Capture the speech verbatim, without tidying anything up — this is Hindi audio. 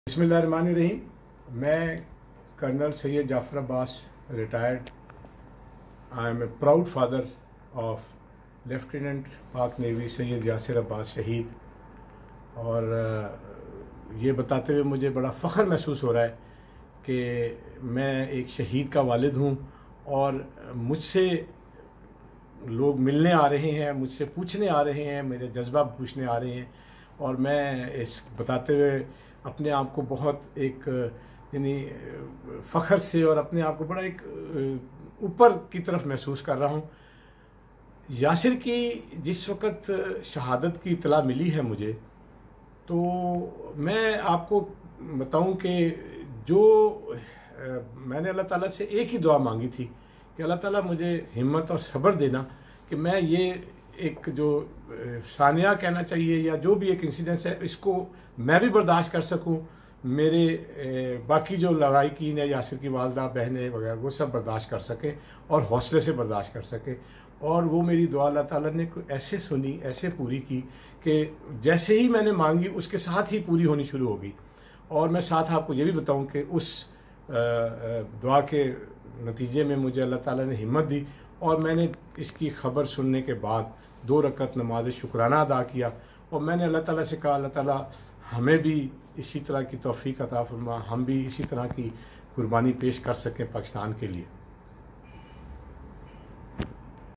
बिस्मिल्लाहिर्रहमानिर्रहीम। मैं colonel Syed Jafar Abbas retired. I am a proud father of lieutenant Pak navy Syed Yasir Abbas शहीद। और ये बताते हुए मुझे बड़ा फ़ख्र महसूस हो रहा है कि मैं एक शहीद का वालिद हूँ और मुझसे लोग मिलने आ रहे हैं, मुझसे पूछने आ रहे हैं, मेरे जज्बा पूछने आ रहे हैं। और मैं इस बताते हुए अपने आप को बहुत एक यानी फ़ख्र से और अपने आप को बड़ा एक ऊपर की तरफ महसूस कर रहा हूँ। यासिर की जिस वक़्त शहादत की इत्तला मिली है मुझे, तो मैं आपको बताऊं कि जो मैंने अल्लाह ताला से एक ही दुआ मांगी थी कि अल्लाह ताला मुझे हिम्मत और सब्र देना कि मैं ये एक जो सानिया कहना चाहिए या जो भी एक इंसिडेंस है, इसको मैं भी बर्दाश्त कर सकूं, मेरे बाकी जो लवाहिकीन है यासिर की वालदा बहनें वगैरह वो सब बर्दाश्त कर सकें और हौसले से बर्दाश्त कर सकें। और वो मेरी दुआ अल्लाह ताला ने ऐसे सुनी, ऐसे पूरी की कि जैसे ही मैंने मांगी उसके साथ ही पूरी होनी शुरू हो गई। और मैं साथ आपको ये भी बताऊं कि उस दुआ के नतीजे में मुझे अल्लाह ताला ने हिम्मत दी और मैंने इसकी ख़बर सुनने के बाद दो रकत नमाज शुक्राना अदा किया। और मैंने अल्लाह ताला से कहा, अल्लाह ताला हमें भी इसी तरह की तौफीक अता फरमा, हम भी इसी तरह की कुर्बानी पेश कर सकें पाकिस्तान के लिए।